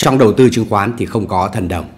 Trong đầu tư chứng khoán thì không có thần đồng.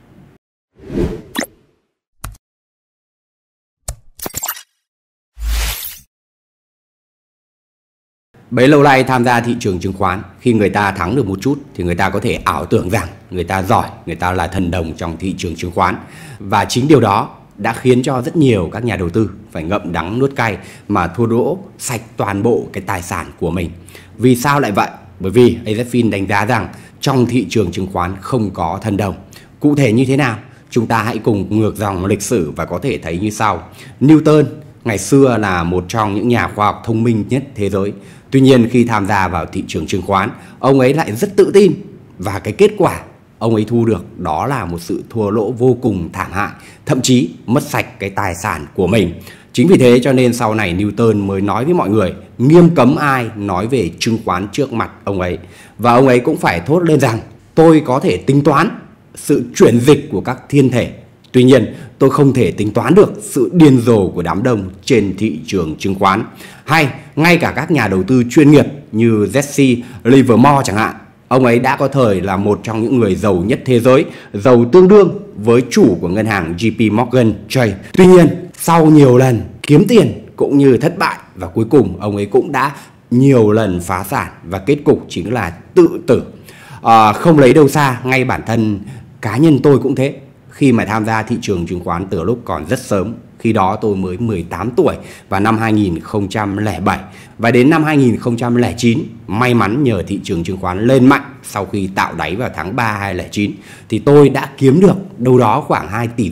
Bấy lâu nay tham gia thị trường chứng khoán, khi người ta thắng được một chút thì người ta có thể ảo tưởng rằng người ta giỏi, người ta là thần đồng trong thị trường chứng khoán. Và chính điều đó đã khiến cho rất nhiều các nhà đầu tư phải ngậm đắng nuốt cay mà thua lỗ sạch toàn bộ cái tài sản của mình. Vì sao lại vậy? Bởi vì AZFIN đánh giá rằng trong thị trường chứng khoán không có thần đồng. Cụ thể như thế nào? Chúng ta hãy cùng ngược dòng lịch sử và có thể thấy như sau. Newton ngày xưa là một trong những nhà khoa học thông minh nhất thế giới. Tuy nhiên khi tham gia vào thị trường chứng khoán, ông ấy lại rất tự tin. Và cái kết quả ông ấy thu được đó là một sự thua lỗ vô cùng thảm hại, thậm chí mất sạch cái tài sản của mình. Chính vì thế cho nên sau này Newton mới nói với mọi người nghiêm cấm ai nói về chứng khoán trước mặt ông ấy. Và ông ấy cũng phải thốt lên rằng tôi có thể tính toán sự chuyển dịch của các thiên thể. Tuy nhiên tôi không thể tính toán được sự điên rồ của đám đông trên thị trường chứng khoán. Hay ngay cả các nhà đầu tư chuyên nghiệp như Jesse Livermore chẳng hạn. Ông ấy đã có thời là một trong những người giàu nhất thế giới, giàu tương đương với chủ của ngân hàng JP Morgan Chase. Tuy nhiên sau nhiều lần kiếm tiền cũng như thất bại và cuối cùng ông ấy cũng đã nhiều lần phá sản và kết cục chính là tự tử. Không lấy đâu xa, ngay bản thân cá nhân tôi cũng thế. Khi mà tham gia thị trường chứng khoán từ lúc còn rất sớm, khi đó tôi mới 18 tuổi vào năm 2007. Và đến năm 2009, may mắn nhờ thị trường chứng khoán lên mạnh sau khi tạo đáy vào tháng 3 2009, thì tôi đã kiếm được đâu đó khoảng 2,5 tỷ,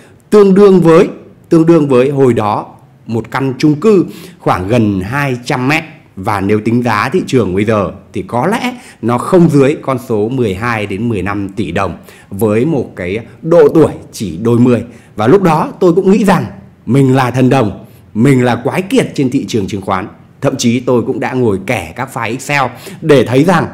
tương đương với hồi đó một căn chung cư khoảng gần 200 mét. Và nếu tính giá thị trường bây giờ thì có lẽ nó không dưới con số 12 đến 15 tỷ đồng với một cái độ tuổi chỉ đôi mươi. Và lúc đó tôi cũng nghĩ rằng mình là thần đồng, mình là quái kiệt trên thị trường chứng khoán. Thậm chí tôi cũng đã ngồi kẻ các file Excel để thấy rằng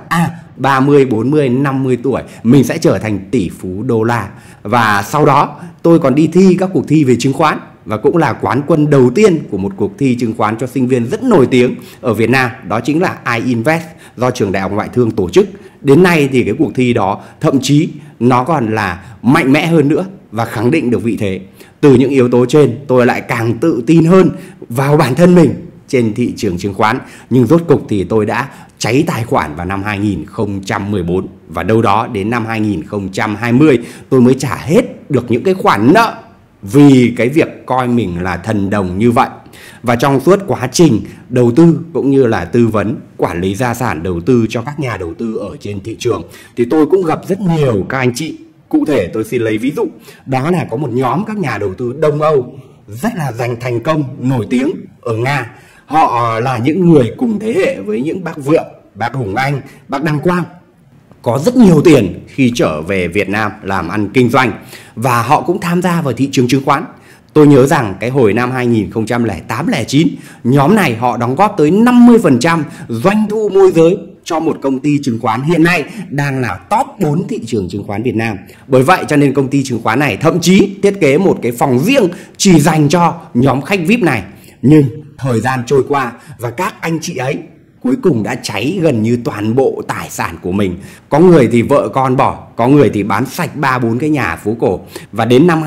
30, 40, 50 tuổi mình sẽ trở thành tỷ phú đô la. Và sau đó tôi còn đi thi các cuộc thi về chứng khoán và cũng là quán quân đầu tiên của một cuộc thi chứng khoán cho sinh viên rất nổi tiếng ở Việt Nam. Đó chính là iInvest do trường Đại học Ngoại thương tổ chức. Đến nay thì cái cuộc thi đó thậm chí nó còn là mạnh mẽ hơn nữa và khẳng định được vị thế. Từ những yếu tố trên tôi lại càng tự tin hơn vào bản thân mình trên thị trường chứng khoán. Nhưng rốt cục thì tôi đã cháy tài khoản vào năm 2014. Và đâu đó đến năm 2020 tôi mới trả hết được những cái khoản nợ vì cái việc coi mình là thần đồng như vậy. Và trong suốt quá trình đầu tư cũng như là tư vấn quản lý gia sản đầu tư cho các nhà đầu tư ở trên thị trường thì tôi cũng gặp rất nhiều các anh chị. Cụ thể tôi xin lấy ví dụ, đó là có một nhóm các nhà đầu tư Đông Âu rất là giành thành công nổi tiếng ở Nga. Họ là những người cùng thế hệ với những bác Vượng, bác Hùng Anh, bác Đăng Quang, có rất nhiều tiền khi trở về Việt Nam làm ăn kinh doanh. Và họ cũng tham gia vào thị trường chứng khoán. Tôi nhớ rằng cái hồi năm 2008-09, nhóm này họ đóng góp tới 50% doanh thu môi giới cho một công ty chứng khoán hiện nay đang là top 4 thị trường chứng khoán Việt Nam. Bởi vậy cho nên công ty chứng khoán này thậm chí thiết kế một cái phòng riêng chỉ dành cho nhóm khách VIP này. Nhưng thời gian trôi qua và các anh chị ấy cuối cùng đã cháy gần như toàn bộ tài sản của mình. Có người thì vợ con bỏ, có người thì bán sạch 3-4 cái nhà phố cổ. Và đến năm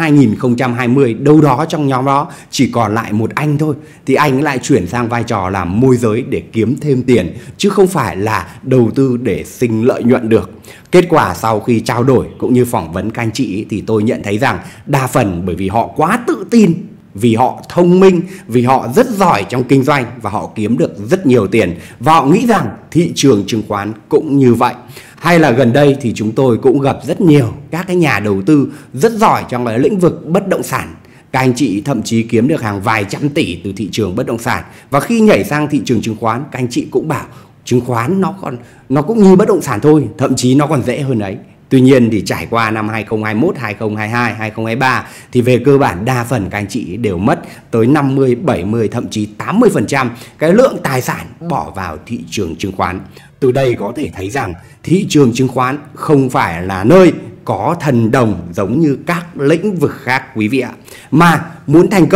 2020 đâu đó trong nhóm đó chỉ còn lại một anh thôi, thì anh lại chuyển sang vai trò làm môi giới để kiếm thêm tiền, chứ không phải là đầu tư để sinh lợi nhuận được. Kết quả sau khi trao đổi cũng như phỏng vấn các anh chị thì tôi nhận thấy rằng đa phần bởi vì họ quá tự tin, vì họ thông minh, vì họ rất giỏi trong kinh doanh và họ kiếm được rất nhiều tiền. Và họ nghĩ rằng thị trường chứng khoán cũng như vậy. Hay là gần đây thì chúng tôi cũng gặp rất nhiều các cái nhà đầu tư rất giỏi trong cái lĩnh vực bất động sản. Các anh chị thậm chí kiếm được hàng vài trăm tỷ từ thị trường bất động sản. Và khi nhảy sang thị trường chứng khoán, các anh chị cũng bảo chứng khoán nó cũng như bất động sản thôi, thậm chí nó còn dễ hơn ấy. Tuy nhiên thì trải qua năm 2021, 2022, 2023 thì về cơ bản đa phần các anh chị đều mất tới 50, 70, thậm chí 80% cái lượng tài sản bỏ vào thị trường chứng khoán. Từ đây có thể thấy rằng thị trường chứng khoán không phải là nơi có thần đồng giống như các lĩnh vực khác quý vị ạ. Mà muốn thành công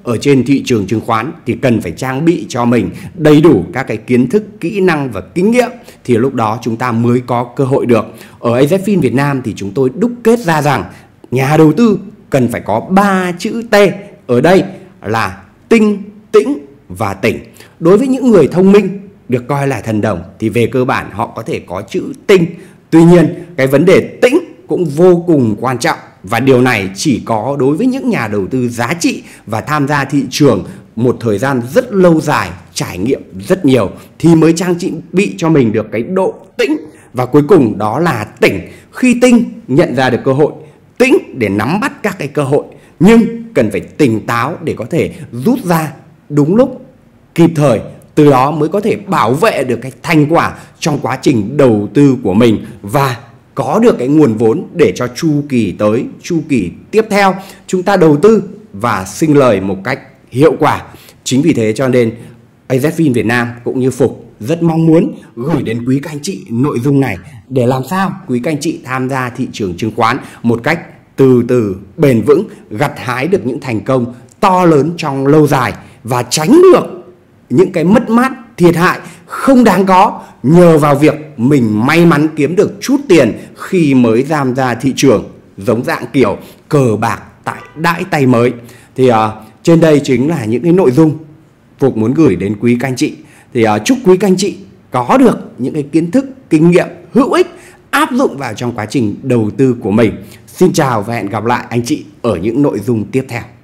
ở trên thị trường chứng khoán thì cần phải trang bị cho mình đầy đủ các cái kiến thức, kỹ năng và kinh nghiệm, thì lúc đó chúng ta mới có cơ hội được. Ở AZFIN Việt Nam thì chúng tôi đúc kết ra rằng nhà đầu tư cần phải có 3 chữ T, ở đây là tinh, tĩnh và tỉnh. Đối với những người thông minh được coi là thần đồng thì về cơ bản họ có thể có chữ tinh. Tuy nhiên cái vấn đề tĩnh cũng vô cùng quan trọng, và điều này chỉ có đối với những nhà đầu tư giá trị và tham gia thị trường một thời gian rất lâu dài, trải nghiệm rất nhiều thì mới trang bị cho mình được cái độ tĩnh. Và cuối cùng đó là tỉnh. Khi tinh nhận ra được cơ hội, tĩnh để nắm bắt các cái cơ hội, nhưng cần phải tỉnh táo để có thể rút ra đúng lúc, kịp thời, từ đó mới có thể bảo vệ được cái thành quả trong quá trình đầu tư của mình và có được cái nguồn vốn để cho chu kỳ tới, chu kỳ tiếp theo chúng ta đầu tư và sinh lời một cách hiệu quả. Chính vì thế cho nên AZFIN Việt Nam cũng như Phục rất mong muốn gửi đến quý các anh chị nội dung này để làm sao quý các anh chị tham gia thị trường chứng khoán một cách từ từ, bền vững, gặt hái được những thành công to lớn trong lâu dài và tránh được những cái mất mát, thiệt hại không đáng có nhờ vào việc mình may mắn kiếm được chút tiền khi mới tham gia thị trường, giống dạng kiểu cờ bạc tại đãi tay mới. Thì trên đây chính là những cái nội dung Phục muốn gửi đến quý các anh chị. Thì chúc quý các anh chị có được những cái kiến thức, kinh nghiệm hữu ích áp dụng vào trong quá trình đầu tư của mình. Xin chào và hẹn gặp lại anh chị ở những nội dung tiếp theo.